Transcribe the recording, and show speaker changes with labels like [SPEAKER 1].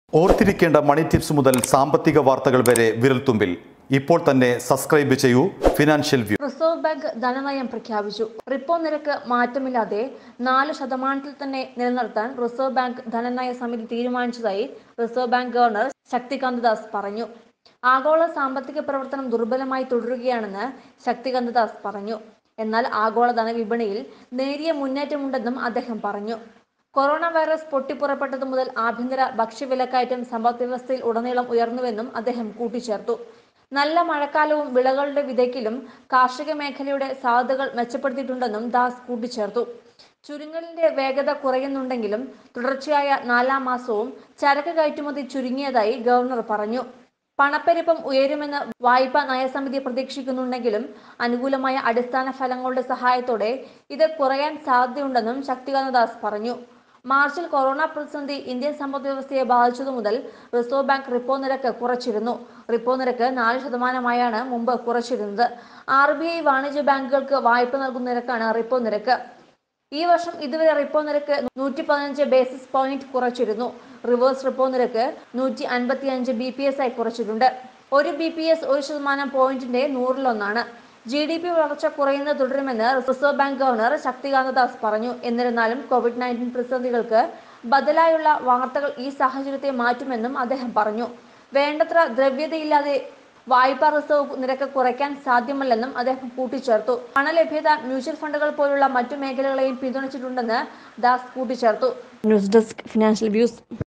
[SPEAKER 1] ഓർത്തിരിക്കേണ്ട മണി ടിപ്സ് മുതൽ സാമ്പത്തിക വാർത്തകൾ വരെ വിരൽത്തുമ്പിൽ. ഇപ്പോൾ തന്നെ സബ്സ്ക്രൈബ് ചെയ്യൂ ഫിനാൻഷ്യൽ വ്യൂ.
[SPEAKER 2] റിസർവ് ബാങ്ക് ധനനയം പ്രഖ്യാപിച്ചു. റിപ്പോ നിരക്ക് മാറ്റമില്ലാതെ 4% തന്നെ നിലനിർത്താൻ റിസർവ് ബാങ്ക് ധനനയ സമിതി തീരുമാനിച്ചതായി reserve bank governor Shaktikanta Das പറഞ്ഞു. ആഗോള സാമ്പത്തിക പ്രവർത്തനം ദുർബലമായി തുടരുകയാണെന്ന് ശക്തികാന്ത ദാസ് പറഞ്ഞു. എന്നാൽ ആഗോള ധനവിപണിയിൽ നേരിയ മുന്നേറ്റമുണ്ടെന്നും അദ്ദേഹം പറഞ്ഞു. കൊറോണ വൈറസ് പൊട്ടിപ്പുറപ്പെട്ടതു മുതൽ ആഭ്യന്തര ഭക്ഷ്യവിലക്കയറ്റം സമ്പദ്വ്യവസ്ഥയിൽ ഉടനീളം ഉയർന്നുവെന്നും അദ്ദേഹം കൂട്ടിച്ചേർത്തു. നല്ല മഴക്കാലവും വിളകളുടെ വിതയ്ക്കലും കാർഷിക മേഖലയുടെ സാധ്യതകൾ മെച്ചപ്പെടുത്തിയിട്ടുണ്ടെന്നും ദാസ് കൂട്ടിച്ചേർത്തു. ചുരുങ്ങലിന്റെ വേഗത കുറയുന്നുണ്ടെങ്കിലും തുടർച്ചയായ 4ാം മാസവും ചരക്ക് കയറ്റുമതി ചുരുങ്ങിയതായി ഗവർണർ പറഞ്ഞു. പണപ്പെരുപ്പം ഉയരുമെന്ന് വായ്പാ നയസമിതി പ്രതീക്ഷിക്കുന്നുണ്ടെങ്കിലും അനുകൂലമായ അടിസ്ഥാന ഫലങ്ങളുടെ സഹായത്തോടെ ഇത് കുറയാൻ സാധ്യതയുണ്ടെന്നും ശക്തികാന്ത ദാസ് പറഞ്ഞു. മാർച്ചിൽ കൊറോണ പ്രതിസന്ധി ഇന്ത്യൻ സമ്പദ്വ്യവസ്ഥയെ ബാധിച്ചതു മുതൽ റിസർവ് ബാങ്ക് റിപ്പോ നിരക്ക് കുറച്ചിരുന്നു. റിപ്പോ നിരക്ക് 4%ആയാണ് മുമ്പ് കുറച്ചിരുന്നത്. RBI വാണിജ്യ ബാങ്കുകൾക്ക് വായ്പ നൽകുന്ന നിരക്കാണ് റിപ്പോ നിരക്ക്. ഈ വർഷം ഇതുവരെ റിപ്പോ നിരക്ക് 115 ബേസിസ് പോയിന്റ് കുറച്ചിരുന്നു. റിവേഴ്സ് റിപ്പോ നിരക്ക് 155 BPS ആയി കുറച്ചിട്ടുണ്ട്. 1 BPS 1% പോയിന്റിന്റെ 100-1 GDP വളർച്ച കുറയുന്നത് തുടരുമെന്ന് reserve bank governor Shaktikanta Das പറഞ്ഞു. എന്നിരുന്നാലും COVID-19 പ്രതിസന്ധികൾക്ക് ബദലായുള്ള വാർത്തകൾ ഈ സാഹചര്യത്തെ മാറ്റുമെന്നും അദ്ദേഹം പറഞ്ഞു. വേണ്ടത്ര ദ്രവ്യതയില്ലാതെ വായ്പാ റിസർവ് നിരക്ക് കുറയ്ക്കാൻ സാധ്യമല്ലെന്നും അദ്ദേഹം കൂട്ടിച്ചേർത്തു. പണലഭ്യത മ്യൂച്വൽ ഫണ്ടുകൾ പോലുള്ള മറ്റു മേഖലകളെയും പിന്തുണച്ചിട്ടുണ്ടെന്ന് ദാസ് കൂട്ടിച്ചേർത്തു. News desk financial views.